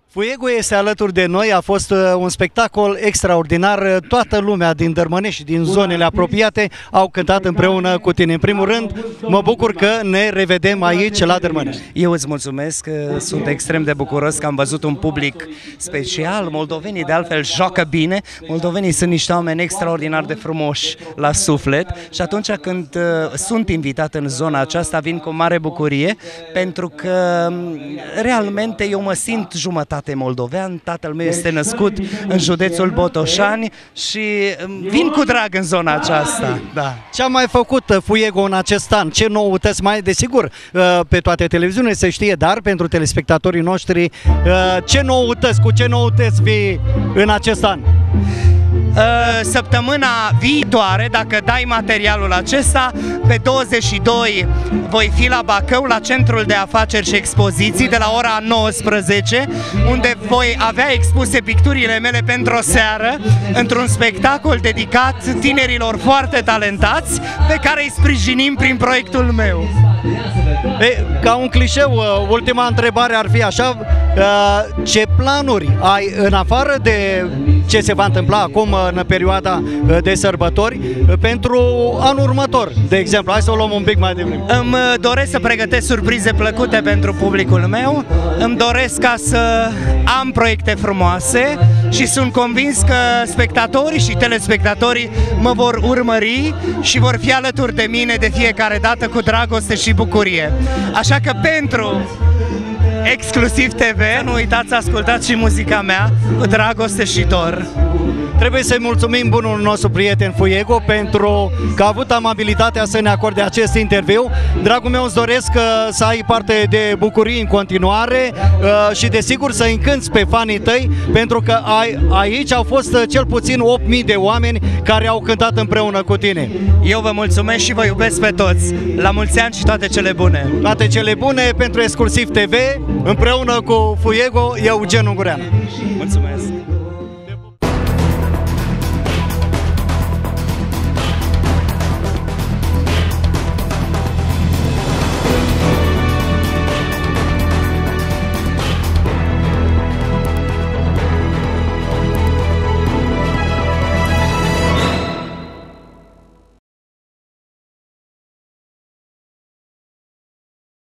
Fuego este alături de noi, a fost un spectacol extraordinar, toată lumea din Dărmănești și din zonele apropiate au cântat împreună cu tine. În primul rând, mă bucur că ne revedem aici la Dărmănești. Eu îți mulțumesc, sunt extrem de bucuros că am văzut un public special. Moldovenii de altfel joacă bine, moldovenii sunt niște oameni extraordinar de frumoși la suflet și atunci când sunt invitat în zona aceasta vin cu mare bucurie pentru că realmente eu mă simt jumătate moldovean, tatăl meu este născut în județul Botoșani și vin cu drag în zona aceasta. Da. Ce a mai făcut Fuego în acest an? Ce noutăți mai? Desigur, pe toate televiziunile se știe, dar pentru telespectatorii noștri, ce noutăți, cu ce noutăți vii în acest an? Săptămâna viitoare, dacă dai materialul acesta, pe 22 voi fi la Bacău, la Centrul de Afaceri și Expoziții, de la ora 19, unde voi avea expuse picturile mele pentru o seară, într-un spectacol dedicat tinerilor foarte talentați, pe care îi sprijinim prin proiectul meu. Ca un clișeu, ultima întrebare ar fi așa, ce planuri ai în afară de ce se va întâmpla acum în perioada de sărbători pentru anul următor, de exemplu? Hai să o luăm un pic mai devreme. Îmi doresc să pregătesc surprize plăcute pentru publicul meu, îmi doresc ca să am proiecte frumoase și sunt convins că spectatorii și telespectatorii mă vor urmări și vor fi alături de mine de fiecare dată cu dragoste și bucurie. Așa că pentru Exclusiv TV, nu uitați să ascultați și muzica mea cu dragoste și dor. Trebuie să-i mulțumim bunul nostru prieten Fuego pentru că a avut amabilitatea să ne acorde acest interviu. Dragul meu, îți doresc să ai parte de bucurii în continuare și desigur să încânți pe fanii tăi, pentru că aici au fost cel puțin 8.000 de oameni care au cântat împreună cu tine. Eu vă mulțumesc și vă iubesc pe toți. La mulți ani și toate cele bune. Toate cele bune pentru Exclusiv TV, împreună cu Fuego, Eugen Ungureanu. Mulțumesc.